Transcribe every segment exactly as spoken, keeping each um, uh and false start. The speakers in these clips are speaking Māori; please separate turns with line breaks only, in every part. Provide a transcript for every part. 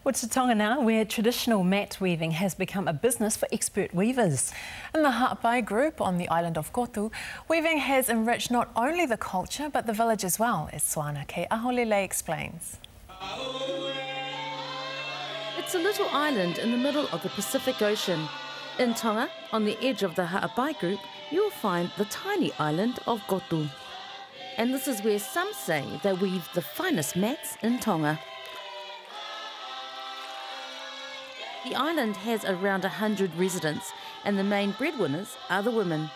Well, to Tonga now, where traditional mat weaving has become a business for expert weavers. In the Ha'apai group on the island of Kotu, weaving has enriched not only the culture but the village as well, as Soana K-Aholelei explains.
It's a little island in the middle of the Pacific Ocean. In Tonga, on the edge of the Ha'apai group, you'll find the tiny island of Kotu. And this is where some say they weave the finest mats in Tonga. The island has around one hundred residents, and the main breadwinners are the women.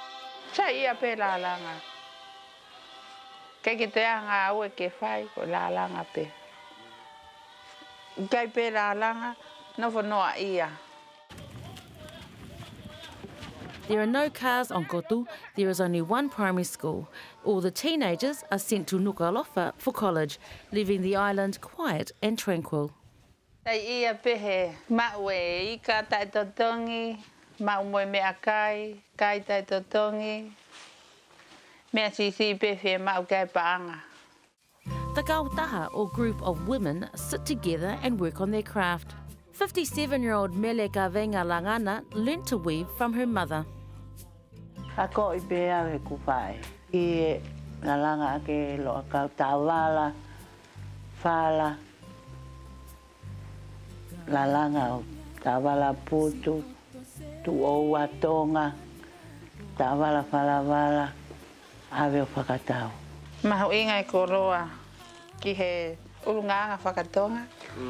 There are no cars on Kotu. There is only one primary school. All the teenagers are sent to Nuku'alofa for college, leaving the island quiet and tranquil.
Ia pehe mawe I ka taitotongi maumoi mea kai kai taitotongi mea sisi pehe mau kai paanga.
The Tagata, or group of women, sit together and work on their craft. fifty-seven-year-old Mele Kavenga Langana learnt to weave from her mother.
Ako I pea he kupai. I na langa ake loa kau tawala, fala, la langa tawala putu, tu o watonga, tawala falavala, ave o whakatau.
Mahu inga I koroa ki he urunganga whakatonga.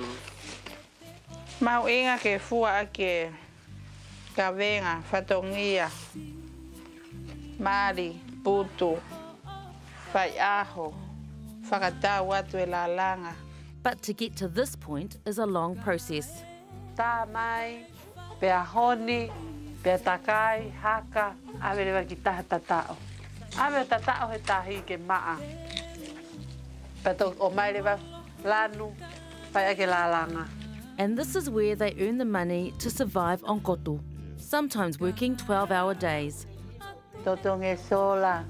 Mahu inga ke fua ake kawenga whatongia, mari, putu, whai aho, whakatau atu e la langa.
But to get to this point is a long process.
Tā mai, pea honi, pea takai, haka, ave rewa ki taha tatao. Ave tatao he tahi ke maa. Pato o mai rewa lanu, whai ake la langa.
And this is where they earn the money to survive on Kotu, sometimes working twelve-hour days.
Totongi sola,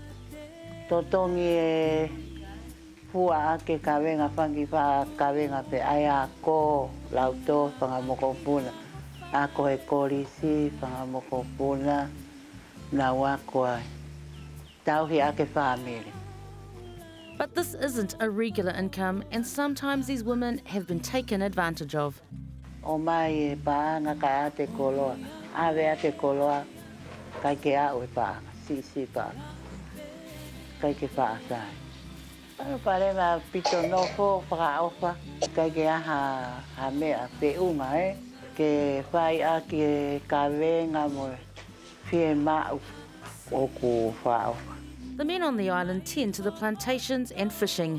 totongi fua ake kawenga whangi wha kawenga pe aia ko lauto whangamoko puna. Ako he korisi whangamoko puna na wako ai. Tauhi ake whamiri.
But this isn't a regular income, and sometimes these women have been taken advantage of.
O mai e paanga kai ate koloa, ave ate koloa, kai ke au e paanga, si si paanga, kai ke paasai. Ano pare ma pito nofo whakaofa, kai ke aha ha mea pe uma e, ke whai a ke kawenga mo fie mau o ku whaofa.
The men on the island tend to the plantations and fishing,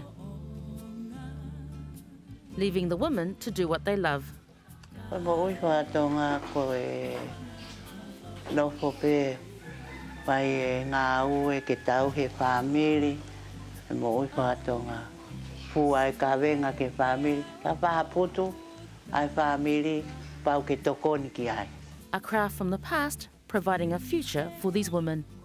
leaving the women to do what they love.
Mo ui whatonga ko e nofo pe, pai e ngā ue ke tau he whamiri, mo ui whatonga fua e kawenga ke whamiri, ka whaputu ai whamiri pau ke tokoni ki ai.
A craft from the past, providing a future for these women.